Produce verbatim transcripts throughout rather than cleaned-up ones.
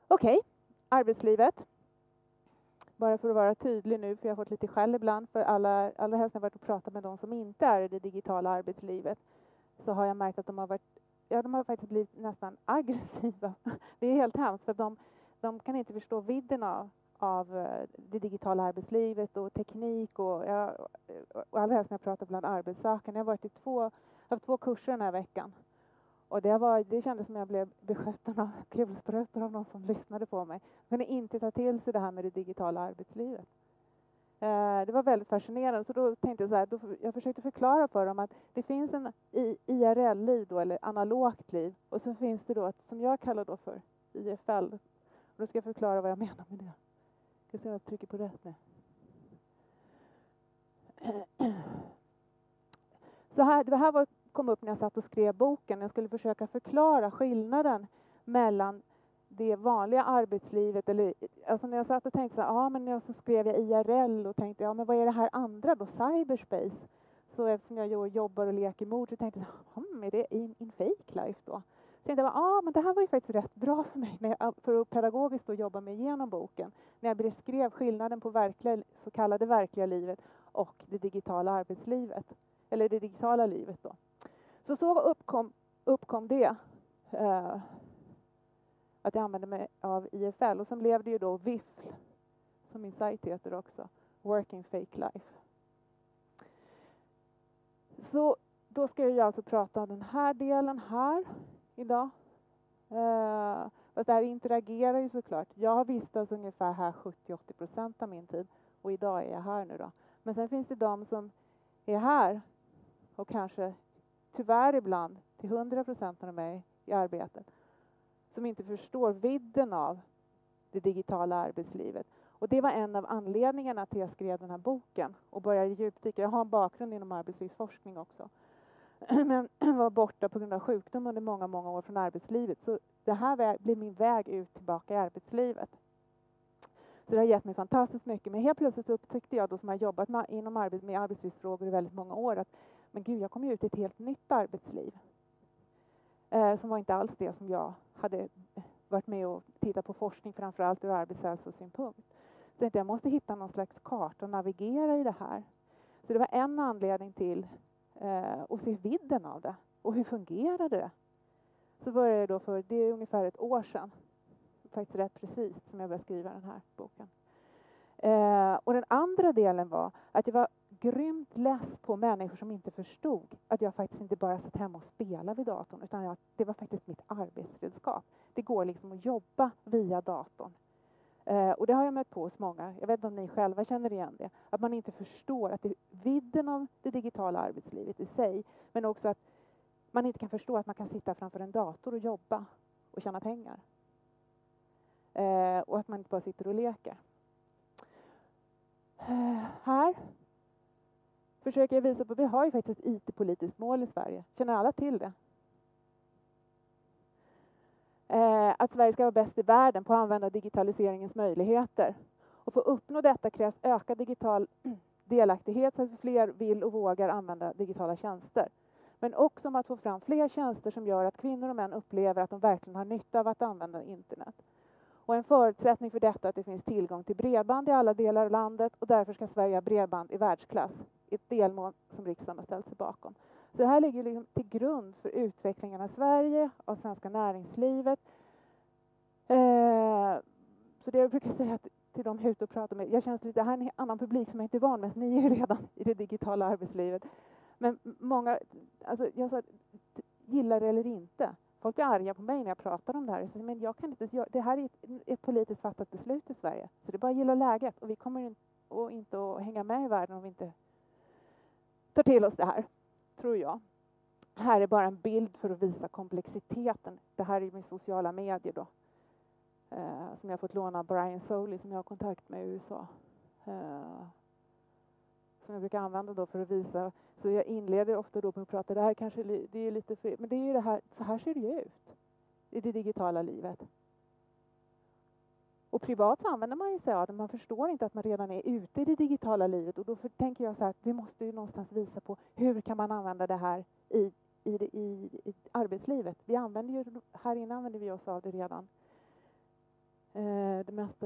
Okej, okay. Arbetslivet. Bara för att vara tydlig nu, för jag har fått lite skäll ibland, för alla, allra helst när jag varit och pratat med de som inte är i det digitala arbetslivet, så har jag märkt att de har varit, ja, de har faktiskt blivit nästan aggressiva. Det är helt hemskt, för de, de kan inte förstå vidden av, av det digitala arbetslivet och teknik, och, ja, och allra helst när jag pratar bland arbetssökande. Jag har varit i två, haft två kurser den här veckan. Och det, var, det kändes som jag blev beskjuten av kulsprutor av någon som lyssnade på mig. Jag kunde inte ta till sig det här med det digitala arbetslivet. Eh, det var väldigt fascinerande. Så då tänkte jag så här, då, jag försökte förklara för dem att det finns en I R L-liv då, eller analogt liv. Och så finns det då ett, som jag kallar då för I F L. Och då ska jag förklara vad jag menar med det. Ska se om jag trycker på rätt nu. Så här, det här var kom upp när jag satt och skrev boken. Jag skulle försöka förklara skillnaden mellan det vanliga arbetslivet. Eller, alltså när jag satt och tänkte så här, ja men jag så skrev jag I R L och tänkte, ja men vad är det här andra då, cyberspace? Så eftersom jag jobbar och leker mord så tänkte jag, hm, är det in, in fake life då? Så tänkte jag, ja men det här var ju faktiskt rätt bra för mig när jag, för att pedagogiskt då jobba mig igenom boken. När jag beskrev skillnaden på verkliga, så kallade verkliga livet och det digitala arbetslivet. Eller det digitala livet då. Så så uppkom, uppkom det eh, att jag använde mig av I F L. Och sen blev det ju då V I F L, som min sajt heter också. Working Fake Life. Så då ska jag ju alltså prata om den här delen här idag. Eh, fast det här interagerar ju såklart. Jag har vistats ungefär här sjuttio till åttio procent av min tid. Och idag är jag här nu då. Men sen finns det de som är här och kanske tyvärr ibland till hundra procent av mig i arbetet som inte förstår vidden av det digitala arbetslivet. Och det var en av anledningarna till att jag skrev den här boken och började djupdyka. Jag har en bakgrund inom arbetslivsforskning också. Men var borta på grund av sjukdom under många, många år från arbetslivet. Så det här blev min väg ut tillbaka i arbetslivet. Så det har gett mig fantastiskt mycket. Men helt plötsligt så upptäckte jag då, som har jobbat med, inom arbets, med arbetslivsfrågor i väldigt många år, att men gud, jag kom ju ut i ett helt nytt arbetsliv. Eh, som var inte alls det som jag hade varit med och tittat på forskning, framförallt ur arbetshälsosynpunkt. Så tänkte jag måste hitta någon slags karta och navigera i det här. Så det var en anledning till eh, att se vidden av det. Och hur fungerade det? Så började jag då för, det är ungefär ett år sedan, faktiskt rätt precis, som jag började skriva den här boken. Eh, och den andra delen var att jag var grymt less på människor som inte förstod att jag faktiskt inte bara satt hemma och spelade vid datorn, utan jag, det var faktiskt mitt arbetsredskap. Det går liksom att jobba via datorn. Eh, och det har jag mött på hos många. Jag vet inte om ni själva känner igen det. Att man inte förstår att det är vidden av det digitala arbetslivet i sig, men också att man inte kan förstå att man kan sitta framför en dator och jobba och tjäna pengar. Eh, och att man inte bara sitter och leker. Uh, här försöker jag visa på, vi har ju faktiskt ett I T-politiskt mål i Sverige. Känner alla till det? Uh, att Sverige ska vara bäst i världen på att använda digitaliseringens möjligheter. Och för att uppnå detta krävs ökad digital delaktighet så att fler vill och vågar använda digitala tjänster. Men också om att få fram fler tjänster som gör att kvinnor och män upplever att de verkligen har nytta av att använda internet. Och en förutsättning för detta är att det finns tillgång till bredband i alla delar av landet, och därför ska Sverige ha bredband i världsklass, ett delmål som riksdagen har ställt sig bakom. Så det här ligger liksom till grund för utvecklingen av Sverige, av svenska näringslivet. Eh, så det jag brukar säga till de ute och pratar med, jag känner lite, det här är en annan publik som jag inte är van med, så ni är ju redan i det digitala arbetslivet. Men många, alltså jag sa, gillar det eller inte. Folk blir arga på mig när jag pratar om det här. Så, men jag kan inte, det här är ett, ett politiskt fattat beslut i Sverige. Så det är bara att gilla läget. Och vi kommer in, och inte att hänga med i världen om vi inte tar till oss det här, tror jag. Här är bara en bild för att visa komplexiteten. Det här är med sociala medier då. Eh, som jag har fått låna av Brian Sowley, som jag har kontakt med i U S A. Eh, som jag brukar använda då för att visa. Så jag inleder ofta då med att prata, det här kanske det är lite för, men det är ju det här, så här ser det ju ut i det digitala livet. Och privat så använder man ju sig av det, man förstår inte att man redan är ute i det digitala livet, och då för, tänker jag så här att vi måste ju någonstans visa på hur kan man använda det här i, i, det, i, i arbetslivet. Vi använder ju, här inne använder vi oss av det redan. Eh, det mesta,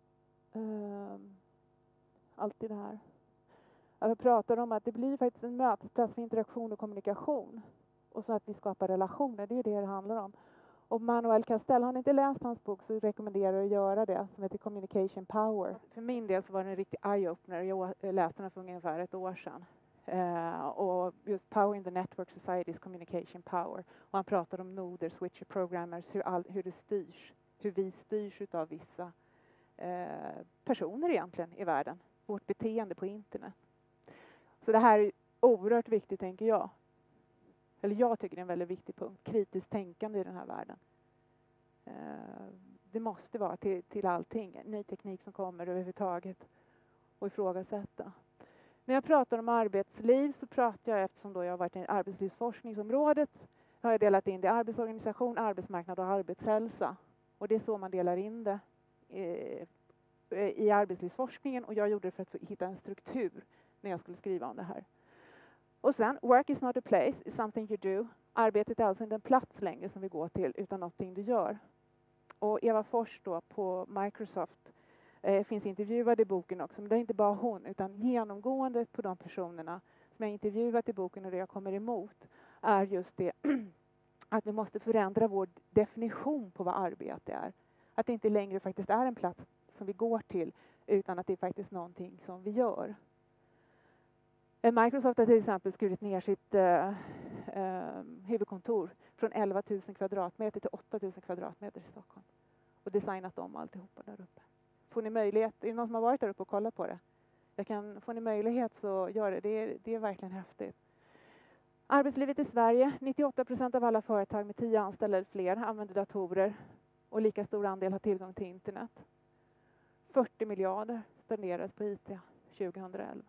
eh, alltid det här. Jag pratar om att det blir faktiskt en mötesplats för interaktion och kommunikation. Och så att vi skapar relationer, det är det det handlar om. Och Manuel Castell, har ni inte läst hans bok så rekommenderar jag att göra det, som heter Communication Power. För min del så var det en riktig eye-opener, jag läste den för ungefär ett år sedan. Uh, och just Power in the Network Society's Communication Power. Och han pratar om noder, switcher, programmers, hur, all, hur det styrs. Hur vi styrs av vissa uh, personer egentligen i världen. Vårt beteende på internet. Så det här är oerhört viktigt, tänker jag. Eller jag tycker det är en väldigt viktig punkt. Kritiskt tänkande i den här världen. Uh, det måste vara till, till allting. Ny teknik som kommer överhuvudtaget. Och ifrågasätta. När jag pratar om arbetsliv så pratar jag, eftersom då jag har varit i arbetslivsforskningsområdet, har jag delat in det i arbetsorganisation, arbetsmarknad och arbetshälsa. Och det är så man delar in det i, i arbetslivsforskningen. Och jag gjorde det för att hitta en struktur när jag skulle skriva om det här. Och sen, work is not a place, it's something you do. Arbetet är alltså inte en plats längre som vi går till, utan någonting du gör. Och Eva Fors då på Microsoft eh, finns intervjuad i boken också. Men det är inte bara hon, utan genomgående på de personerna som jag intervjuat i boken och det jag kommer emot är just det att vi måste förändra vår definition på vad arbete är. Att det inte längre faktiskt är en plats som vi går till, utan att det är faktiskt någonting som vi gör. Microsoft har till exempel skurit ner sitt uh, uh, huvudkontor från elva tusen kvadratmeter till åtta tusen kvadratmeter i Stockholm. Och designat om alltihopa där uppe. Får ni möjlighet, är det någon som har varit där uppe och kollat på det? Jag kan, får ni möjlighet så gör det, det är, det är verkligen häftigt. Arbetslivet i Sverige, nittioåtta procent av alla företag med tio anställda eller fler använder datorer. Och lika stor andel har tillgång till internet. fyrtio miljarder spenderas på I T tjugohundraelva.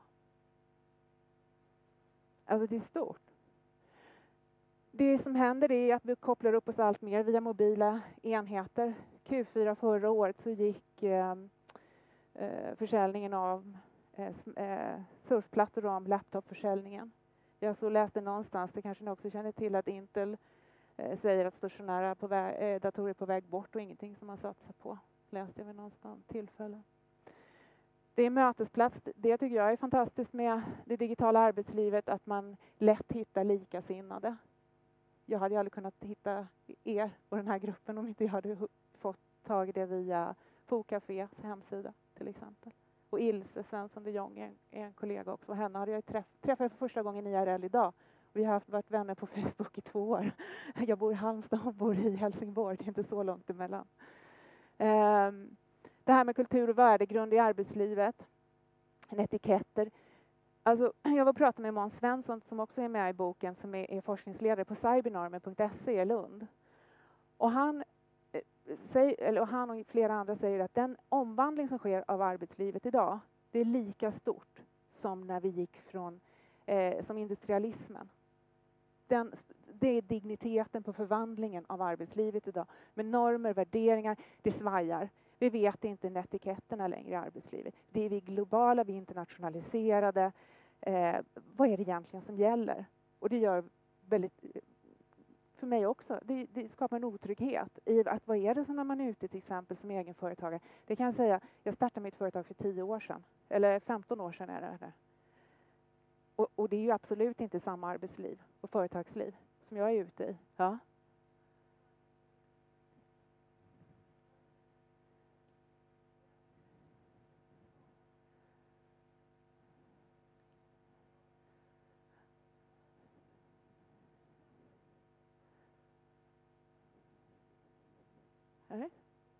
Alltså det är stort. Det som händer är att vi kopplar upp oss allt mer via mobila enheter. Q fyra förra året så gick eh, försäljningen av eh, surfplattor om laptopförsäljningen. Jag så läste någonstans, det kanske ni också känner till, att Intel eh, säger att stationära på väg, eh, datorer är på väg bort och ingenting som man satsar på. Läste jag vid någonstans tillfälle. Det är mötesplats. Det tycker jag är fantastiskt med det digitala arbetslivet, att man lätt hittar likasinnade. Jag hade ju aldrig kunnat hitta er och den här gruppen om inte jag hade fått tag i det via Fokafés hemsida till exempel. Och Ilse Svensson de Jong är en, är en kollega också. Och henne hade jag träff, träffat för första gången i I R L idag. Vi har haft, varit vänner på Facebook i två år. Jag bor i Halmstad och bor i Helsingborg. Det är inte så långt emellan. Um, Det här med kultur och värdegrund i arbetslivet. Etiketter. Alltså, jag var och pratade med Måns Svensson som också är med i boken, som är, är forskningsledare på cybernormen punkt se i Lund. Och han, eh, säg, eller han och flera andra säger att den omvandling som sker av arbetslivet idag, det är lika stort som när vi gick från eh, som industrialismen. Den, det är digniteten på förvandlingen av arbetslivet idag. Med normer, värderingar, det svajar. Vi vet inte etiketterna längre i arbetslivet. Det är vi globala, vi är internationaliserade. Eh, vad är det egentligen som gäller? Och det gör väldigt, för mig också, det, det skapar en otrygghet i att vad är det som när man är ute till exempel som egenföretagare. Det kan jag säga, jag startade mitt företag för tio år sedan. Eller femton år sedan är det. Och, och det är ju absolut inte samma arbetsliv och företagsliv som jag är ute i. Ja. Nej.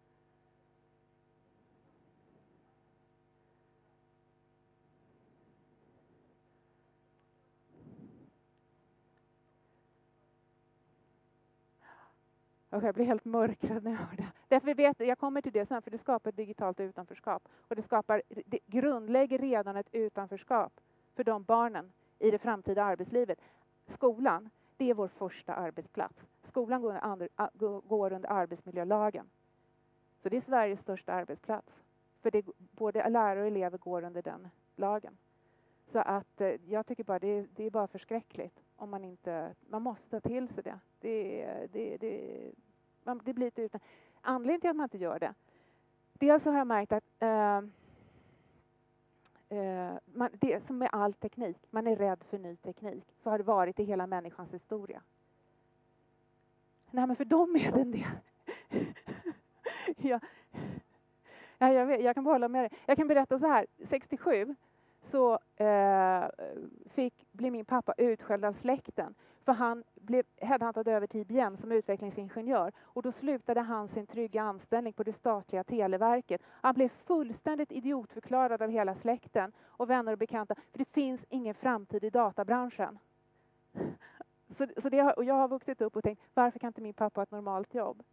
Och jag blir helt mörkrädd när jag hör det. Därför vet jag, jag kommer till det sen, för det skapar ett digitalt utanförskap. Och det skapar, det grundlägger redan ett utanförskap för de barnen i det framtida arbetslivet. Skolan, det är vår första arbetsplats. Skolan går under, går under arbetsmiljölagen. Så det är Sveriges största arbetsplats. För det, både lärare och elever går under den lagen. Så att jag tycker bara det, det är bara förskräckligt om man inte, man måste ta till sig det. Det, det, det, man, det blir ett utan. Anledningen till att man inte gör det, dels så har jag märkt att eh, eh, man, det som med all teknik, man är rädd för ny teknik. Så har det varit i hela människans historia. Nej, men för dem är den det. ja. Ja, jag, vet, jag kan bara hålla med dig. Jag kan berätta så här. sextiosju så eh, fick, blev min pappa utskälld av släkten. För han blev headhuntad över till I B M som utvecklingsingenjör. Och då slutade han sin trygga anställning på det statliga televerket. Han blev fullständigt idiotförklarad av hela släkten och vänner och bekanta. För det finns ingen framtid i databranschen. Så, så det har, och jag har vuxit upp och tänkt, varför kan inte min pappa ha ett normalt jobb?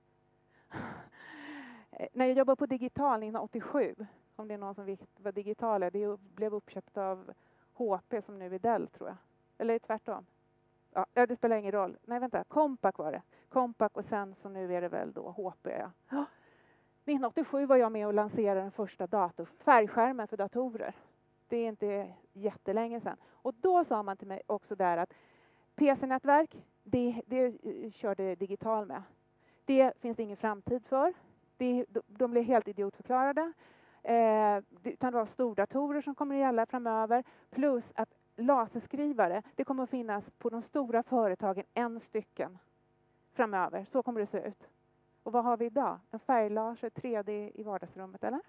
När jag jobbade på Digital nittonhundraåttiosju, om det är någon som vet vad Digital är, det blev uppköpt av H P som nu är Dell, tror jag. Eller tvärtom. Ja, det spelar ingen roll. Nej, vänta. Compaq var det. Compaq och sen så nu är det väl då H P. Ja. nittonhundraåttiosju var jag med och lanserade den första dator, färgskärmen för datorer. Det är inte jättelänge sedan. Och då sa man till mig också där att P C-nätverk, det, det körde Digital med. Det finns det ingen framtid för. Det, de blev helt idiotförklarade. Eh, utan det var stordatorer som kommer att gälla framöver. Plus att laserskrivare, det kommer att finnas på de stora företagen en stycken framöver. Så kommer det se ut. Och vad har vi idag? En färglaser, tre D i vardagsrummet, eller?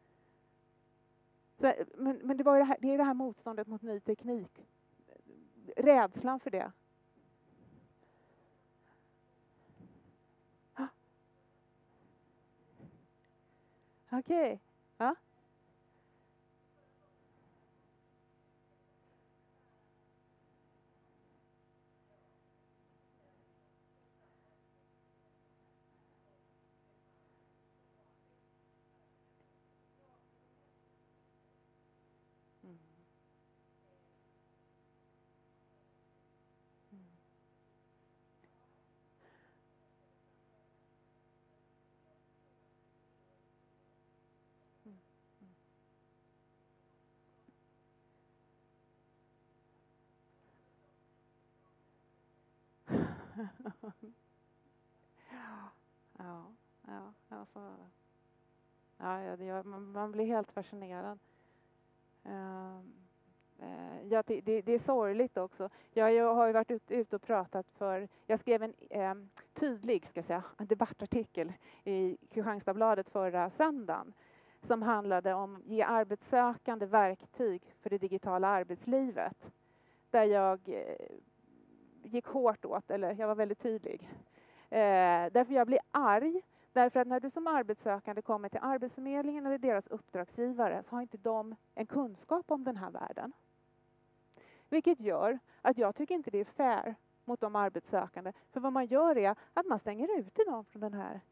Så, men men det, var det, här, det är det här motståndet mot ny teknik. Rädslan för det. Okej. Okay. Ja. Mm. Mm. ja, ja, alltså. Ja, ja, det gör, man, man blir helt fascinerad. Um, uh, ja, det, det, det är sorgligt också. Jag, jag har ju varit ute ut och pratat för, jag skrev en um, tydlig, ska jag säga, en debattartikel i Kristianstadsbladet förra söndagen som handlade om att ge arbetssökande verktyg för det digitala arbetslivet. Där jag uh, gick hårt åt, eller jag var väldigt tydlig. Uh, därför jag blir arg. Därför att när du som arbetssökande kommer till Arbetsförmedlingen eller deras uppdragsgivare så har inte de en kunskap om den här världen. Vilket gör att jag tycker inte det är fair mot de arbetssökande. För vad man gör är att man stänger ute dem från den här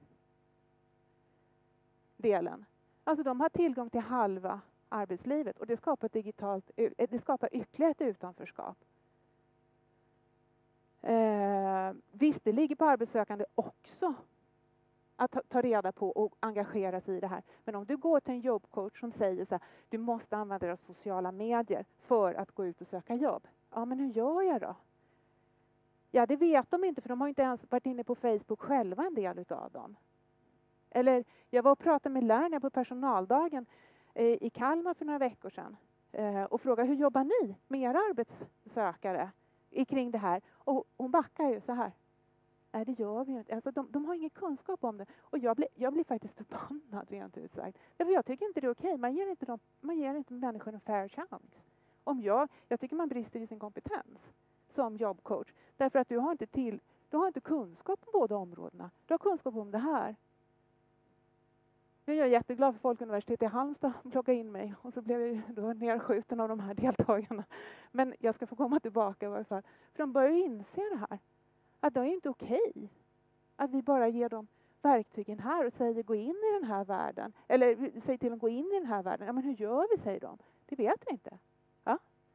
delen. Alltså de har tillgång till halva arbetslivet och det skapar, ett digitalt, det skapar ytterligare ett utanförskap. Eh, visst, det ligger på arbetssökande också att ta, ta reda på och engagera sig i det här. Men om du går till en jobbcoach som säger så här, du måste använda deras sociala medier för att gå ut och söka jobb. Ja, men hur gör jag då? Ja, det vet de inte för de har inte ens varit inne på Facebook själva, en del utav dem. Eller jag var och pratade med Lernia på personaldagen eh, i Kalmar för några veckor sedan. Eh, och frågade, hur jobbar ni med era arbetssökare i kring det här? Och hon backar ju så här. Nej, det gör vi inte. Alltså, de, de har ingen kunskap om det. Och jag blir, jag blir faktiskt förbannad, rent ut sagt. Därför jag tycker inte det är okej. Man ger inte, dem, man ger inte människor en fair chance. Om jag, jag tycker man brister i sin kompetens som jobbcoach. Därför att du har inte, till, du har inte kunskap på båda områdena. Du har kunskap om det här. Nu är jag jätteglad för Folkuniversitetet i Halmstad plockade in mig. Och så blev jag då nedskjuten av de här deltagarna. Men jag ska få komma tillbaka i varje fall. För de börjar ju inse det här. Att det är inte okej att vi bara ger dem verktygen här och säger gå in i den här världen. Eller säger till dem gå in i den här världen. Ja, men hur gör vi, säger de. Det vet vi inte. Ja?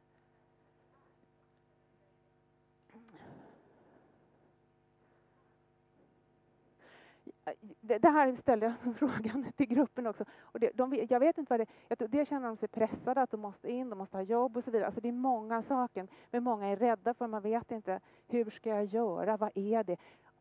Det, det här ställde jag frågan till gruppen också. Och det, de, jag vet inte vad det är. Det känner de sig pressade att de måste in, de måste ha jobb och så vidare. Alltså det är många saker. Men många är rädda för man vet inte hur ska jag göra, vad är det?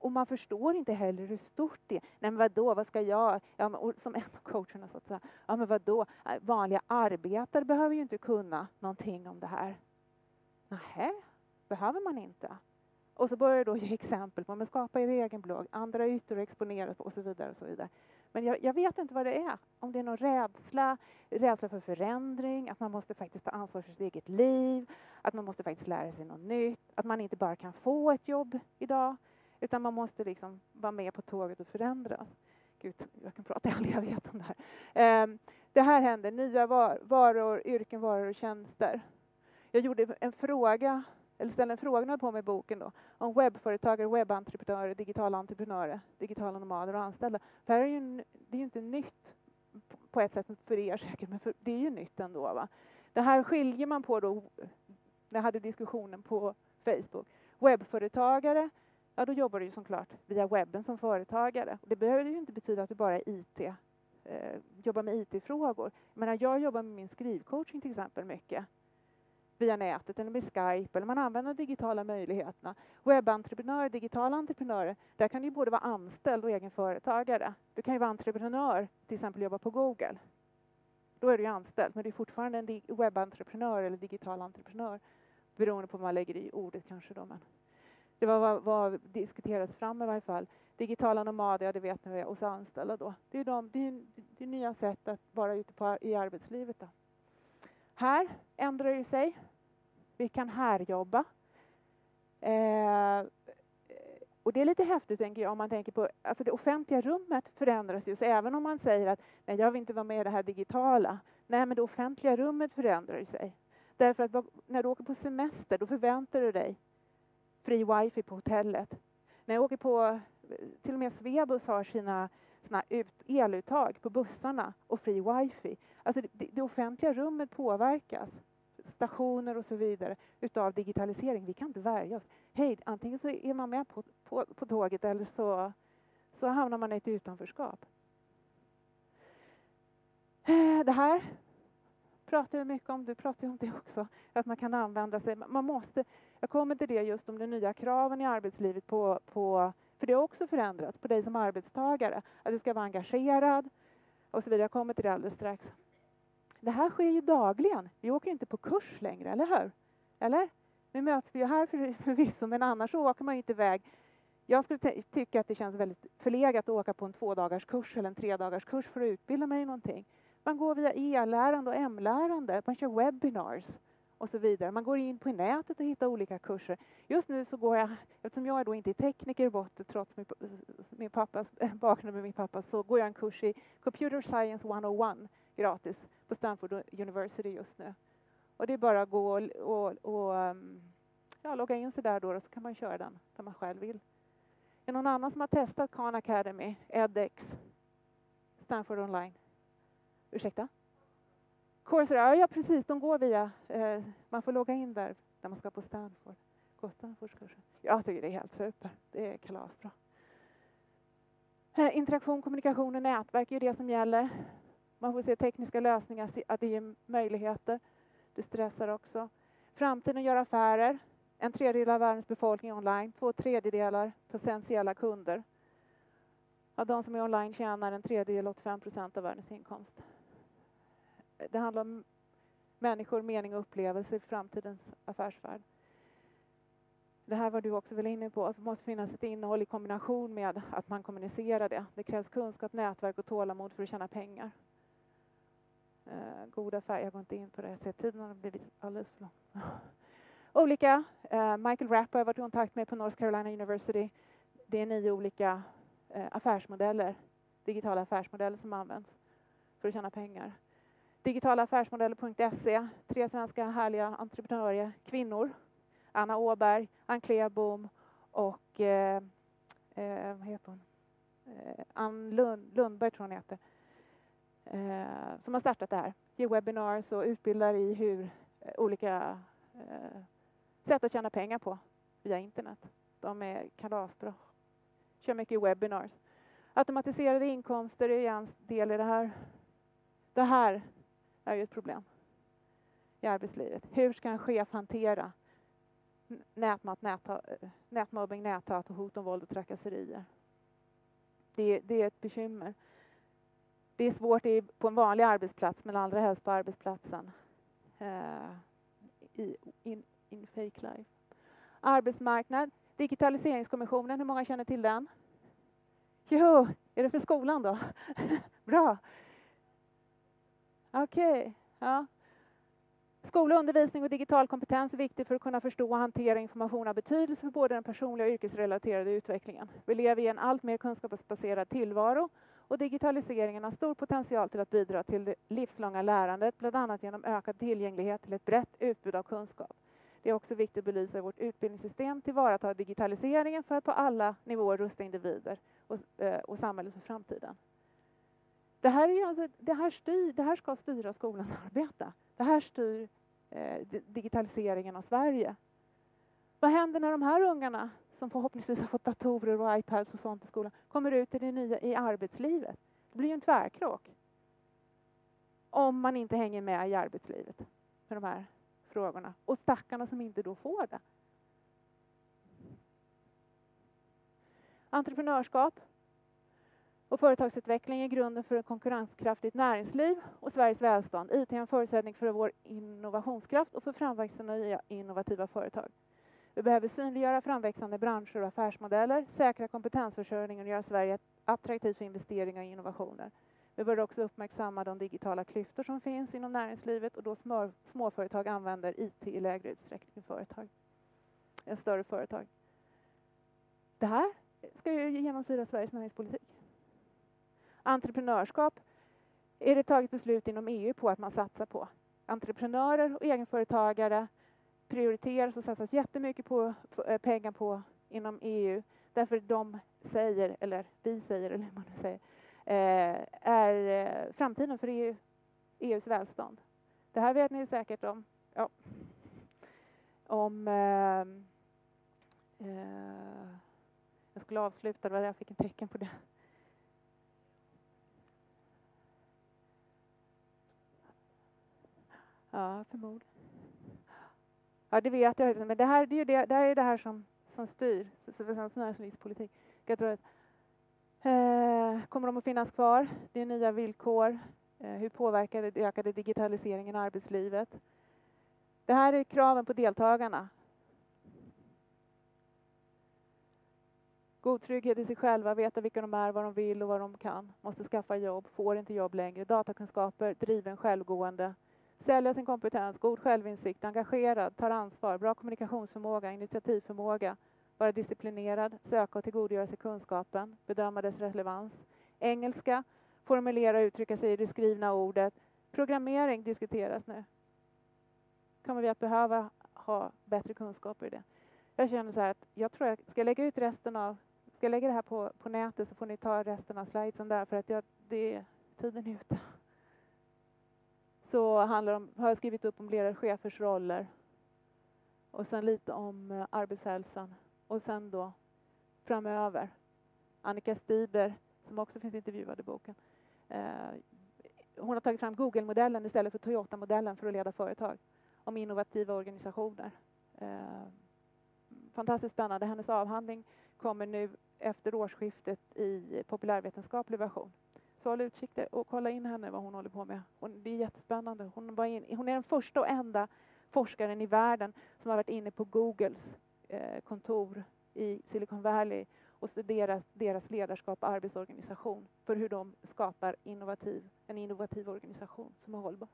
Och man förstår inte heller hur stort det är. Nej men vadå, vad ska jag, ja, men, som en av coacherna sa så här, ja men vadå, vanliga arbetare behöver ju inte kunna någonting om det här. Nähä, behöver man inte. Och så börjar jag då ge exempel på, men skapa er egen blogg, andra ytor exponeras och så vidare och så vidare. Men jag, jag vet inte vad det är. Om det är någon rädsla, rädsla för förändring, att man måste faktiskt ta ansvar för sitt eget liv, att man måste faktiskt lära sig något nytt, att man inte bara kan få ett jobb idag, utan man måste liksom vara med på tåget och förändras. Gud, jag kan prata i all evighet om det här. Um, det här händer, nya var, varor, yrken, varor och tjänster. Jag gjorde en fråga, eller ställde en fråga på mig i boken då, om webbföretagare, webbentreprenörer, digitala entreprenörer, digitala nomader och anställda. För det är ju, det är ju inte nytt på ett sätt för er säkert, men för, det är ju nytt ändå. Va? Det här skiljer man på då, när jag hade diskussionen på Facebook. Webbföretagare, ja då jobbar du ju såklart via webben som företagare. Det behöver ju inte betyda att du bara är I T, eh, jobbar med I T-frågor. Men jag jobbar med min skrivcoaching till exempel mycket. Via nätet eller med Skype, eller man använder de digitala möjligheterna. Webbentreprenörer, digitala entreprenörer, där kan du både vara anställd och egen företagare. Du kan ju vara entreprenör, till exempel jobba på Google. Då är du ju anställd, men du är fortfarande en webbentreprenör eller digital entreprenör. Beroende på vad man lägger i ordet kanske då. Men det var vad, vad diskuteras fram i varje fall. Digitala nomader, ja det vet ni, och så anställda då. Det är, de, det är, det är nya sätt att vara ute på, i arbetslivet då. Här ändrar det sig. Vi kan här jobba. Eh, och det är lite häftigt tänker jag om man tänker på, alltså det offentliga rummet förändras ju. Så även om man säger att nej, jag vill inte vara med i det här digitala. Nej, men det offentliga rummet förändrar sig. Därför att när du åker på semester, då förväntar du dig fri wifi på hotellet. När jag åker på, till och med Swebus har sina, sina ut, eluttag på bussarna och fri wifi. Alltså det, det offentliga rummet påverkas, stationer och så vidare, utav digitalisering. Vi kan inte värja oss. Hej, antingen så är man med på, på, på tåget eller så, så hamnar man i ett utanförskap. Det här pratar vi mycket om, du pratar ju om det också, att man kan använda sig. Man måste, jag kommer till det just om de nya kraven i arbetslivet på, på för det har också förändrats på dig som arbetstagare. Att du ska vara engagerad och så vidare. Jag kommer till det alldeles strax. Det här sker ju dagligen. Vi åker inte på kurs längre, eller hur? Eller? Nu möts vi ju här för, förvisso, men annars så åker man ju inte iväg. Jag skulle tycka att det känns väldigt förlegat att åka på en två dagars kurs eller en tre dagars kurs för att utbilda mig i någonting. Man går via e-lärande och M-lärande, man kör webinars och så vidare. Man går in på nätet och hittar olika kurser. Just nu så går jag, eftersom jag är då inte är tekniker i botten, trots min, min pappas bakgrund med min pappa, så går jag en kurs i Computer Science etthundraett gratis på Stanford University just nu. Och det är bara att gå och, och, och ja, logga in sig där då, och så kan man köra den där man själv vill. Är någon annan som har testat Khan Academy, edX, Stanford Online? Ursäkta? Coursera, ja precis, de går via, eh, man får logga in där, där man ska på Stanford. Gå Stanfordskursen. Jag tycker det är helt super, det är kalasbra. Eh, interaktion, kommunikation och nätverk är det som gäller. Man får se tekniska lösningar, att det ger möjligheter. Det stressar också. Framtiden gör affärer. En tredjedel av världens befolkning online. Två tredjedelar potentiella kunder. Av de som är online tjänar en tredjedel, åttiofem procent av världens inkomst. Det handlar om människor, mening och upplevelse i framtidens affärsvärld. Det här var du också väl inne på. Att det måste finnas ett innehåll i kombination med att man kommunicerar det. Det krävs kunskap, nätverk och tålamod för att tjäna pengar. Uh, god affär, jag går inte in på det. Jag ser tiden har blivit alldeles för lång. Olika, uh, Michael Rapp har jag varit i kontakt med på North Carolina University. Det är nio olika uh, affärsmodeller, digitala affärsmodeller som används för att tjäna pengar. Digitalaffärsmodeller punkt se, tre svenska härliga entreprenörer, kvinnor. Anna Åberg, Ann Klebom och uh, uh, vad heter hon? Uh, Ann Lund, Lundberg tror hon heter. Eh, som har startat det här. Ger webinars och utbildar i hur eh, olika eh, sätt att tjäna pengar på via internet. De är kalasbra. Kör mycket webinars. Automatiserade inkomster är en del i det här. Det här är ju ett problem i arbetslivet. Hur ska en chef hantera nätmat, nätha, nätmobbing, näthat och hot om våld och trakasserier. Det, det är ett bekymmer. Det är svårt på en vanlig arbetsplats, men allra helst på arbetsplatsen. Uh, i, in, in fake life. Arbetsmarknad. Digitaliseringskommissionen, hur många känner till den? Jo, är det för skolan då? Bra. Okej, okay. Ja. Skola, undervisning och digital kompetens är viktigt för att kunna förstå och hantera information av betydelse för både den personliga och yrkesrelaterade utvecklingen. Vi lever i en allt mer kunskapsbaserad tillvaro och digitaliseringen har stor potential till att bidra till det livslånga lärandet, bland annat genom ökad tillgänglighet till ett brett utbud av kunskap. Det är också viktigt att belysa vårt utbildningssystem, tillvarata digitaliseringen för att på alla nivåer rusta individer och, och samhället för framtiden. Det här, är alltså, det, här styr, det här ska styra skolans arbete. Det här styr eh, digitaliseringen av Sverige. Vad händer när de här ungarna, som förhoppningsvis har fått datorer och iPads och sånt i skolan, kommer ut i det nya i arbetslivet? Det blir ju en tvärkrock. Om man inte hänger med i arbetslivet med de här frågorna. Och stackarna som inte då får det. Entreprenörskap och företagsutveckling är grunden för ett konkurrenskraftigt näringsliv och Sveriges välstånd. I T är en förutsättning för vår innovationskraft och för framväxten av nya innovativa företag. Vi behöver synliggöra framväxande branscher och affärsmodeller, säkra kompetensförsörjningen och göra Sverige attraktivt för investeringar och innovationer. Vi bör också uppmärksamma de digitala klyftor som finns inom näringslivet och då små, småföretag använder I T i lägre utsträckning än företag, än större företag. Det här ska ju genomsyra Sveriges näringspolitik. Entreprenörskap är det tagit beslut inom E U på att man satsar på. Entreprenörer och egenföretagare prioriteras och satsas jättemycket på pengar på inom E U. Därför de säger, eller vi säger, eller hur man nu säger, är framtiden för E U, E U:s välstånd. Det här vet ni säkert om. Ja. Om eh, eh, jag skulle avsluta, det var jag fick en tecken på det. Ja, förmodligen. Ja, det vet jag. Men det här, det är ju det, det, är det här som, som styr svensk näringslivspolitik. Jag tror att, eh, kommer de att finnas kvar? Det är nya villkor. Eh, hur påverkar det ökade digitaliseringen i arbetslivet? Det här är kraven på deltagarna. God trygghet i sig själva, veta vilka de är, vad de vill och vad de kan. Måste skaffa jobb, får inte jobb längre. Datakunskaper, driven, självgående. Sälja sin kompetens, god självinsikt, engagerad, tar ansvar, bra kommunikationsförmåga, initiativförmåga, vara disciplinerad, söka och tillgodogöra sig kunskapen, bedöma dess relevans. Engelska, formulera och uttrycka sig i det skrivna ordet. Programmering diskuteras nu. Kommer vi att behöva ha bättre kunskaper i det? Jag känner så här att jag tror jag ska lägga ut resten av, ska jag lägga det här på, på nätet så får ni ta resten av slidesen där för att jag, det, tiden är ute. Så handlar om, har jag skrivit upp om ledare, chefers roller och sen lite om uh, arbetshälsan och sen då framöver Annika Stiber som också finns intervjuad i boken. Uh, hon har tagit fram Google-modellen istället för Toyota-modellen för att leda företag om innovativa organisationer. Uh, fantastiskt spännande. Hennes avhandling kommer nu efter årsskiftet i populärvetenskaplig version. Så håll utkik och kolla in henne vad hon håller på med. Hon, det är jättespännande. Hon, var in, hon är den första och enda forskaren i världen som har varit inne på Googles eh, kontor i Silicon Valley och studerat deras ledarskap och arbetsorganisation för hur de skapar innovativ, en innovativ organisation som är hållbar.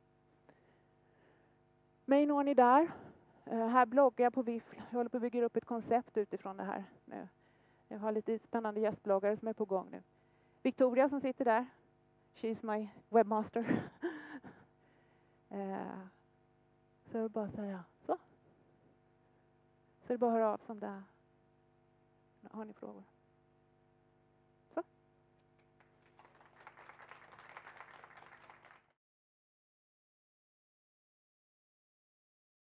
Mig når ni där. Uh, här bloggar jag på V I F. Jag håller på att bygga upp ett koncept utifrån det här nu. Jag har lite spännande gästbloggare som är på gång nu. Victoria som sitter där. She's my webmaster. uh, så jag vill bara säga så. Så det är bara att höra av sig om det. Har ni frågor?